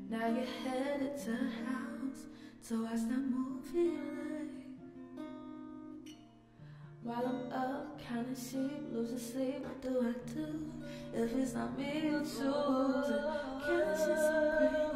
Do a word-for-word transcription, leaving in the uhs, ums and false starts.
Now you're headed to the house to watch that movie late. While I'm up, counting sheep, losing sleep, what do I do? If it's not me, you choose it. Can't you see so pretty?